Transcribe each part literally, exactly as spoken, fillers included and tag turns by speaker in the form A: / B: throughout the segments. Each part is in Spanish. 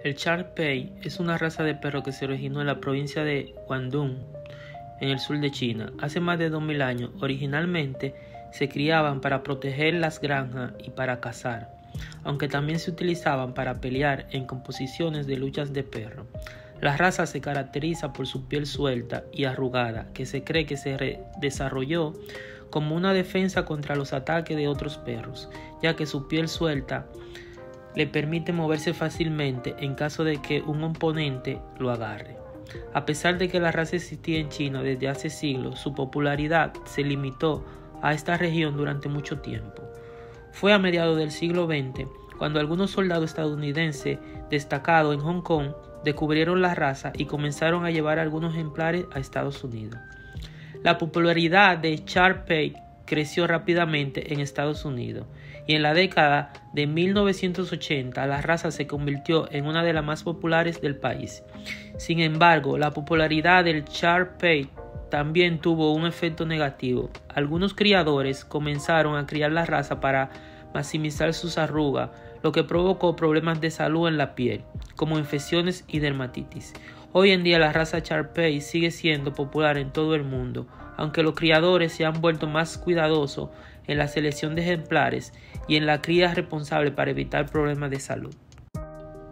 A: El Shar Pei es una raza de perro que se originó en la provincia de Guangdong, en el sur de China. Hace más de dos mil años, originalmente se criaban para proteger las granjas y para cazar, aunque también se utilizaban para pelear en composiciones de luchas de perro. La raza se caracteriza por su piel suelta y arrugada, que se cree que se desarrolló como una defensa contra los ataques de otros perros, ya que su piel suelta le permite moverse fácilmente en caso de que un oponente lo agarre. A pesar de que la raza existía en China desde hace siglos, su popularidad se limitó a esta región durante mucho tiempo. Fue a mediados del siglo veinte cuando algunos soldados estadounidenses destacados en Hong Kong descubrieron la raza y comenzaron a llevar algunos ejemplares a Estados Unidos. La popularidad de Shar Pei creció rápidamente en Estados Unidos y en la década de mil novecientos ochenta la raza se convirtió en una de las más populares del país. Sin embargo, la popularidad del Shar Pei también tuvo un efecto negativo. Algunos criadores comenzaron a criar la raza para maximizar sus arrugas, lo que provocó problemas de salud en la piel, como infecciones y dermatitis. Hoy en día la raza Shar Pei sigue siendo popular en todo el mundo, aunque los criadores se han vuelto más cuidadosos en la selección de ejemplares y en la cría responsable para evitar problemas de salud.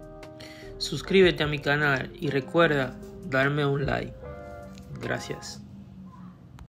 A: Suscríbete a mi canal y recuerda darme un like. Gracias.